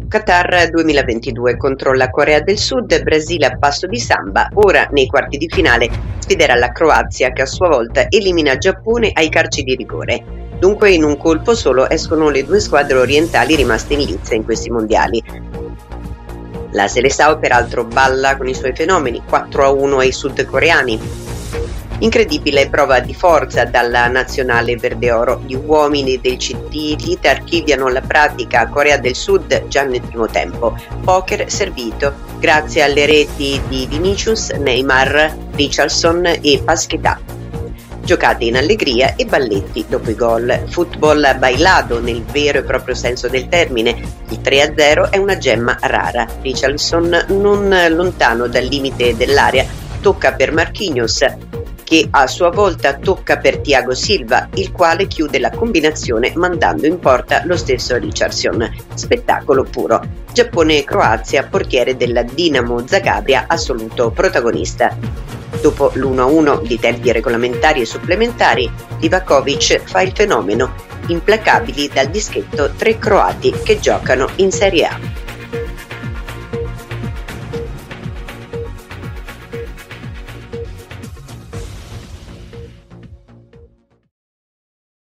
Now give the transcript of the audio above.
Qatar 2022 contro la Corea del Sud, Brasile a passo di samba, ora nei quarti di finale sfiderà la Croazia che a sua volta elimina Giappone ai calci di rigore. Dunque in un colpo solo escono le due squadre orientali rimaste in lizza in questi mondiali. La Seleção peraltro balla con i suoi fenomeni, 4-1 ai sudcoreani. Incredibile prova di forza dalla nazionale verde-oro. Gli uomini del CT Lite archiviano la pratica Corea del Sud già nel primo tempo. Poker servito grazie alle reti di Vinicius, Neymar, Richarlison e Paquetá. Giocate in allegria e balletti dopo i gol. Football bailado nel vero e proprio senso del termine. Il 3-0 è una gemma rara. Richarlison non lontano dal limite dell'area tocca per Marquinhos, che a sua volta tocca per Thiago Silva, il quale chiude la combinazione mandando in porta lo stesso Richarlison. Spettacolo puro. Giappone e Croazia, portiere della Dinamo Zagabria, assoluto protagonista. Dopo l'1-1 di tempi regolamentari e supplementari, Livakovic fa il fenomeno. Implacabili dal dischetto tre croati che giocano in Serie A.